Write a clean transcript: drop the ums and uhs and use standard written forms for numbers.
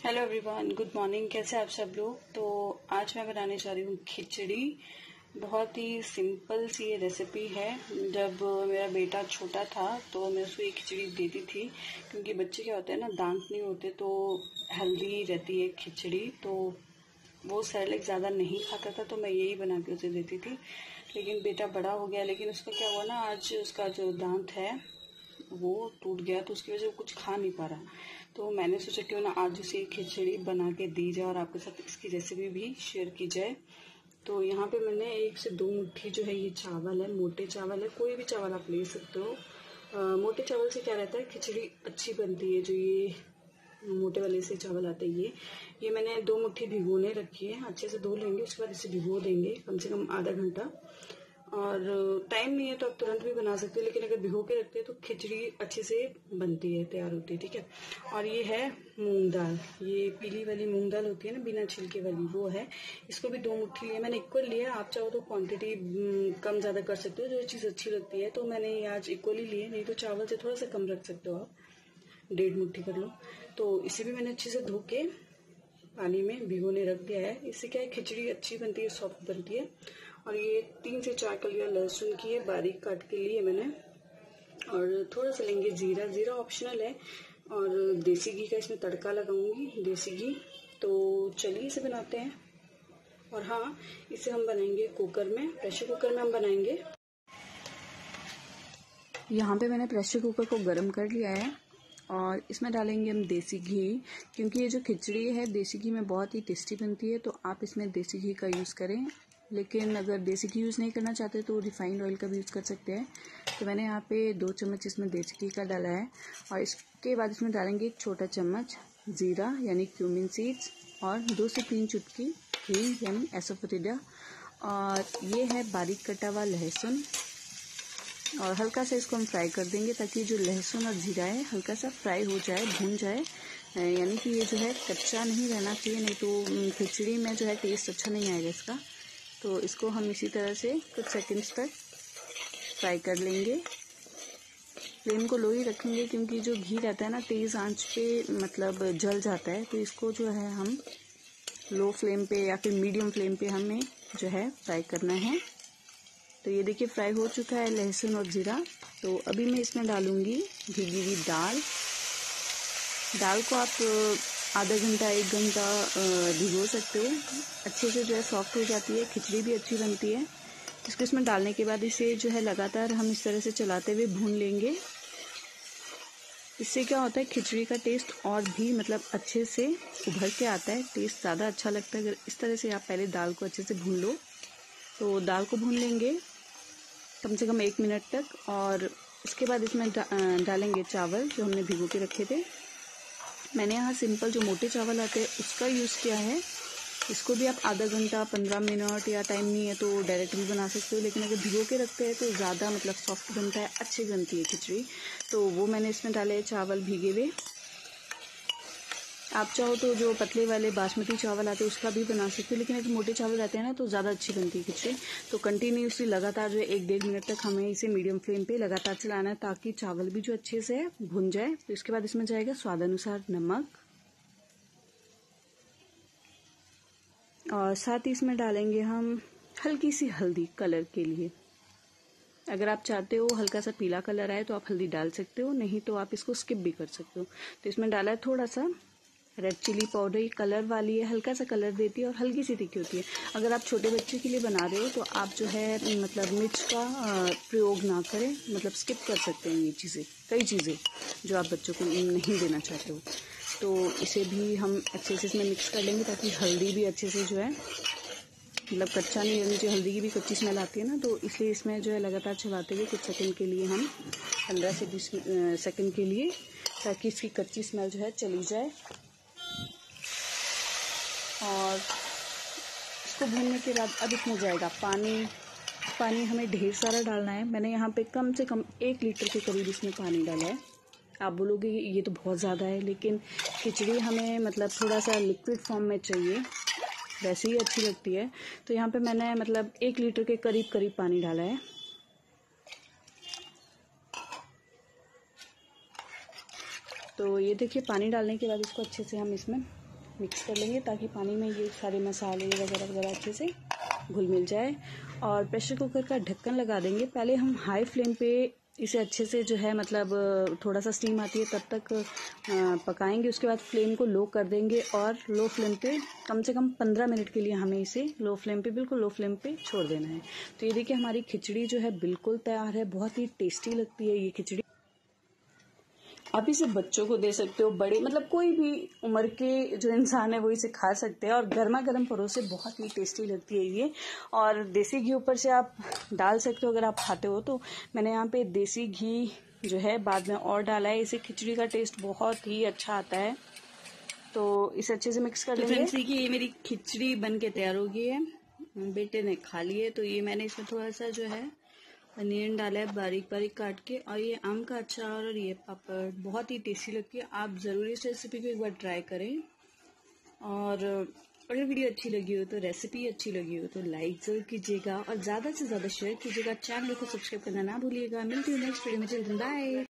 Hello everyone, good morning. कैसे आप सब लोग। तो आज मैं बनाने जा रही हूँ खिचड़ी। बहुत ही सिंपल सी ये रेसिपी है। जब मेरा बेटा छोटा था तो मैं उसको ये खिचड़ी देती थी, क्योंकि बच्चे क्या होते हैं ना, दांत नहीं होते तो हेल्दी रहती है खिचड़ी। तो वो सेरेलैक ज़्यादा नहीं खाता था तो मैं यही बना के उसे देती थी। लेकिन बेटा बड़ा हो गया, लेकिन उसका क्या हुआ ना, आज उसका जो दांत है वो टूट गया, तो उसकी वजह से वो कुछ खा नहीं पा रहा। तो मैंने सोचा क्यों ना आज उसे खिचड़ी बना के दी जाए और आपके साथ इसकी रेसिपी भी शेयर की जाए। तो यहाँ पे मैंने 1 से 2 मुट्ठी जो है ये चावल है, मोटे चावल है, कोई भी चावल आप ले सकते हो। मोटे चावल से क्या रहता है, खिचड़ी अच्छी बनती है। जो ये मोटे वाले से चावल आते हैं ये मैंने 2 मुट्ठी भिगोने रखी है। अच्छे से धो लेंगे, उसके बाद इसे भिगो देंगे कम से कम आधा घंटा। और टाइम नहीं है तो आप तुरंत भी बना सकते हो, लेकिन अगर भिगो के रखते हैं तो खिचड़ी अच्छे से बनती है, तैयार होती है। ठीक है। और ये है मूंग दाल, ये पीली वाली मूंग दाल होती है ना, बिना छिलके वाली, वो है। इसको भी 2 मुट्ठी लिया, मैंने इक्वल लिया। आप चाहो तो क्वांटिटी कम ज़्यादा कर सकते हो, जो चीज़ अच्छी लगती है। तो मैंने ये आज इक्वली लिए, नहीं तो चावल से थोड़ा सा कम रख सकते हो आप, 1.5 मुट्ठी कर लो। तो इसे भी मैंने अच्छे से धो के पानी में भिगोने रख दिया है। इससे क्या है, खिचड़ी अच्छी बनती है, सॉफ्ट बनती है। और ये 3 से 4 कलियां लहसुन की है, बारीक काट के लिए मैंने। और थोड़ा सा लेंगे जीरा, जीरा ऑप्शनल है। और देसी घी का इसमें तड़का लगाऊंगी, देसी घी। तो चलिए इसे बनाते हैं। और हाँ, इसे हम बनाएंगे कुकर में, प्रेशर कुकर में हम बनाएंगे। यहाँ पे मैंने प्रेशर कुकर को गर्म कर लिया है और इसमें डालेंगे हम देसी घी, क्योंकि ये जो खिचड़ी है देसी घी में बहुत ही टेस्टी बनती है। तो आप इसमें देसी घी का यूज़ करें, लेकिन अगर देसी घी यूज़ नहीं करना चाहते तो रिफाइंड ऑयल का भी यूज़ कर सकते हैं। तो मैंने यहाँ पे 2 चम्मच इसमें देसी घी का डाला है। और इसके बाद इसमें डालेंगे 1 छोटा चम्मच ज़ीरा यानी क्यूमिन सीड्स, और 2 से 3 चुटकी हींग यानी एसोफेटिडा। और ये है बारीक कटा हुआ लहसुन, और हल्का सा इसको हम फ्राई कर देंगे ताकि जो लहसुन और जीरा है हल्का सा फ्राई हो जाए, भून जाए। यानी कि ये जो है कच्चा नहीं रहना चाहिए, नहीं तो खिचड़ी में जो है टेस्ट अच्छा नहीं आएगा इसका। तो इसको हम इसी तरह से कुछ सेकंड्स तक फ्राई कर लेंगे। फ्लेम को लो ही रखेंगे, क्योंकि जो घी रहता है ना, तेज़ आंच पे मतलब जल जाता है। तो इसको जो है हम लो फ्लेम पे या फिर मीडियम फ्लेम पे हमें जो है फ्राई करना है। तो ये देखिए फ्राई हो चुका है लहसुन और जीरा। तो अभी मैं इसमें डालूंगी भीगी हुई दाल। दाल को आप आधा घंटा 1 घंटा भिगो सकते हो, अच्छे से जो है सॉफ्ट हो जाती है, खिचड़ी भी अच्छी बनती है। इसको इसमें डालने के बाद इसे जो है लगातार हम इस तरह से चलाते हुए भून लेंगे। इससे क्या होता है, खिचड़ी का टेस्ट और भी मतलब अच्छे से उभर के आता है, टेस्ट ज़्यादा अच्छा लगता है अगर इस तरह से आप पहले दाल को अच्छे से भून लो। तो दाल को भून लेंगे कम से कम 1 मिनट तक, और इसके बाद इसमें डालेंगे चावल जो हमने भिगो के रखे थे। मैंने यहाँ सिंपल जो मोटे चावल आते हैं उसका यूज़ किया है। इसको भी आप आधा घंटा 15 मिनट, या टाइम नहीं है तो डायरेक्ट भी बना सकते हो, लेकिन अगर भिगो के रखते हैं तो ज़्यादा मतलब सॉफ्ट बनता है, अच्छी बनती है खिचड़ी। तो वो मैंने इसमें डाले चावल भीगे हुए। आप चाहो तो जो पतले वाले बासमती चावल आते हैं उसका भी बना सकते हो, लेकिन अगर मोटे चावल आते हैं ना तो ज़्यादा अच्छी बनती है खिचड़ी। तो कंटिन्यूसली लगातार जो है 1-1.5 मिनट तक हमें इसे मीडियम फ्लेम पे लगातार चलाना है, ताकि चावल भी जो अच्छे से भुन जाए। तो इसके बाद इसमें जाएगा स्वादानुसार नमक, और साथ ही इसमें डालेंगे हम हल्की सी हल्दी कलर के लिए। अगर आप चाहते हो हल्का सा पीला कलर आए तो आप हल्दी डाल सकते हो, नहीं तो आप इसको स्किप भी कर सकते हो। तो इसमें डाला है थोड़ा सा रेड चिली पाउडर, ये कलर वाली है, हल्का सा कलर देती है और हल्की सी तीखी होती है। अगर आप छोटे बच्चे के लिए बना रहे हो तो आप जो है मतलब मिर्च का प्रयोग ना करें, मतलब स्किप कर सकते हैं ये चीज़ें, कई चीज़ें जो आप बच्चों को नहीं देना चाहते हो। तो इसे भी हम अच्छे से इसमें मिक्स कर लेंगे, ताकि हल्दी भी अच्छे से जो है मतलब कच्चा नहीं रहना चाहिए। हल्दी की भी कच्ची स्मेल आती है ना, तो इसलिए इसमें जो है लगातार चलाते हुए कुछ सेकंड के लिए हम 15 से 20 सेकंड के लिए, ताकि इसकी कच्ची स्मेल जो है चली जाए। और इसको भूनने के बाद अब इसमें जाएगा पानी। पानी हमें ढेर सारा डालना है। मैंने यहाँ पे कम से कम 1 लीटर के करीब इसमें पानी डाला है। आप बोलोगे ये तो बहुत ज़्यादा है, लेकिन खिचड़ी हमें मतलब थोड़ा सा लिक्विड फॉर्म में चाहिए, वैसे ही अच्छी लगती है। तो यहाँ पे मैंने मतलब 1 लीटर के करीब पानी डाला है। तो ये देखिए पानी डालने के बाद इसको अच्छे से हम इसमें मिक्स कर लेंगे ताकि पानी में ये सारे मसाले वगैरह वगैरह अच्छे से घुल मिल जाए। और प्रेशर कुकर का ढक्कन लगा देंगे। पहले हम हाई फ्लेम पे इसे अच्छे से जो है मतलब थोड़ा सा स्टीम आती है तब तक पकाएंगे। उसके बाद फ्लेम को लो कर देंगे और लो फ्लेम पे कम से कम 15 मिनट के लिए हमें इसे लो फ्लेम पे, बिल्कुल लो फ्लेम पे छोड़ देना है। तो ये देखिए हमारी खिचड़ी जो है बिल्कुल तैयार है। बहुत ही टेस्टी लगती है ये खिचड़ी। आप इसे बच्चों को दे सकते हो, बड़े मतलब कोई भी उम्र के जो इंसान है वो इसे खा सकते हैं। और गर्मा गर्म परोसे बहुत ही टेस्टी लगती है ये। और देसी घी ऊपर से आप डाल सकते हो अगर आप खाते हो तो। मैंने यहाँ पे देसी घी जो है बाद में और डाला है। इसे खिचड़ी का टेस्ट बहुत ही अच्छा आता है। तो इसे अच्छे से मिक्स कर लेंगे। फ्रेंड्स देखिए ये मेरी खिचड़ी बन के तैयार हो गई है। बेटे ने खा ली है। तो ये मैंने इसमें थोड़ा सा जो है अनियन डाला है बारीक बारीक काट के, और ये आम का अचार और ये पापड़ बहुत ही टेस्टी लगती है। आप ज़रूर इस रेसिपी को एक बार ट्राई करें। और अगर वीडियो अच्छी लगी हो तो, रेसिपी अच्छी लगी हो तो लाइक ज़रूर कीजिएगा और ज़्यादा से ज़्यादा शेयर कीजिएगा। चैनल को सब्सक्राइब करना ना भूलिएगा। मिलती हूँ नेक्स्ट वीडियो में। जल्दी बाय।